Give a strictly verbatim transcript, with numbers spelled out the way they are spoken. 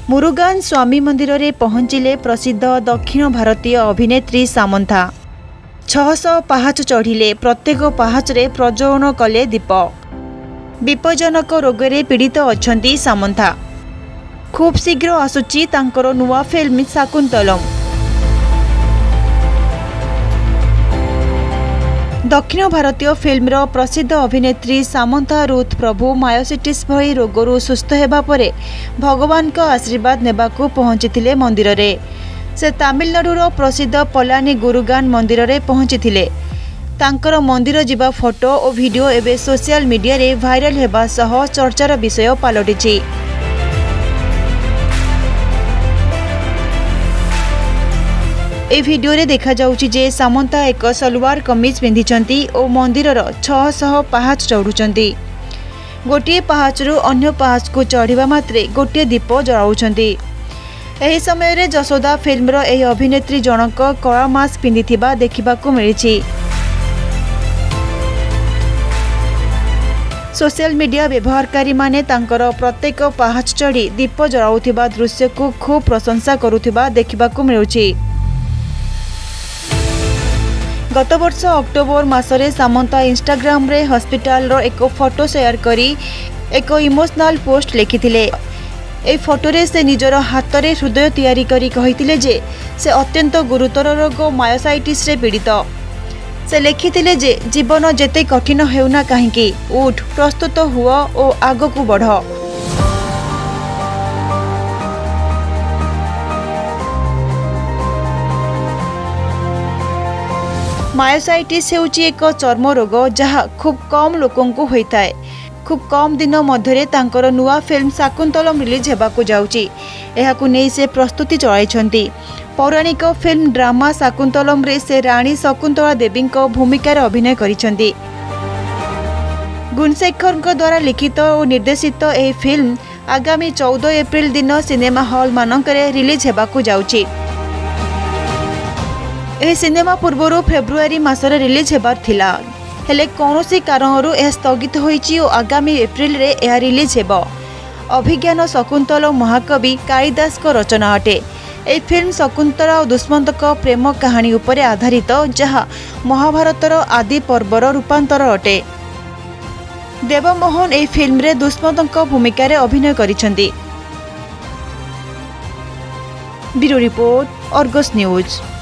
मुरुगान स्वामी मंदिर रे पहुंचिले प्रसिद्ध दक्षिण भारतीय अभिनेत्री सामंथा। छह सौ पहाच चढ़िले प्रत्येक पहाच रे प्रज्वलन कले दीप। विपज्जनक रोगरे पीड़ित अछंती सामंथा। खूब शीघ्र आसुची तांकर नुआ फिल्म शाकुंतलम। दक्षिण भारतीय फिल्मर प्रसिद्ध अभिनेत्री सामंथा रुथ प्रभु मायोसिटिस भली रोगरू सुस्थ हेबा परे भगवान का आशीर्वाद नेबाकू पहुंचीथिले मंदिर रे। से तमिलनाडुर प्रसिद्ध पलानी गुरुगान मंदिर रे पहुंचीथिले। तांकर मंदिर जिबा फोटो और वीडियो एबे सोशल मीडिया रे वायरल हेबा सह चर्चार विषय पालटिछि। ए वीडियो रे देखा जाउछि जे सामंता एक सलवार कमीज पिंधिचंती और मंदिरर छह सौ पहाच चढ़ुचंती। गोटे पहाचरू अन्य पहाच को चढ़िबा मात्रे गोटे दीप जलाउछंती। एही समय रे जसोदा फिल्मर एही अभिनेत्री जनक कला मास्क पिंधिथिबा देखिबाकू मिलिछि। सोशल मीडिया व्यवहारकारी माने तांकर प्रत्येक पहाच चढ़ी दीप जलाउथिबा दृश्य को खूब प्रशंसा करुथिबा देखिबाकू मिलुछि। गत वर्ष अक्टोबर मासरे सामंता इंस्टाग्राम रे हॉस्पिटल रो एक फोटो शेयर करी एक इमोशनल पोस्ट लिखिथिले। ए फोटो रे से निजर हाथ रे हृदय तैयारी करी कहिथिले जे से अत्यंत गुरुतर रोग मायोसाइटिस रे पीड़ित। से लिखिथिले जे जीवन जेते कठिन हेउना काहेकि उठ प्रस्तुत हुआ और आगकू बढ़। मायोसाइटिस हेउची एक चर्म रोग जहाँ खूब कम लोकों को होता है। खूब कम दिन मध्य तांकर नुआ फिल्म शाकुंतलम रिलीज हेबाकू जाउची। एहाकू नै से प्रस्तुति चलाइछंती। पौराणिक फिल्म ड्रामा शाकुंतलम रे से रानी शकुंतला देवी भूमिका अभिनय करिछंती। गुणशेखर द्वारा लिखित और निर्देशित यह फिल्म आगामी चौदह एप्रिल दिन सिनेमा हॉल मानकरे रिलीज हेबाकू जाउची। यह सिनेमा पूर्वर फेब्रुआरी मासरे रिलीज हेबार थिला, हेले कौनसी कारणरू यह स्थगित होईची और आगामी एप्रिल रे यह रिलीज हेबो। अभिज्ञान शकुंतल महाकवि कालिदास को रचना अटे। यह फिल्म शकुंतला और दुष्मंत प्रेम कहानी उपरे आधारित जहाँ महाभारतर आदि पर्वर रूपांतर अटे। देवमोहन यह फिल्म रे दुष्मंत भूमिका रे अभिनय करिछंती। Bureau report, Argus news.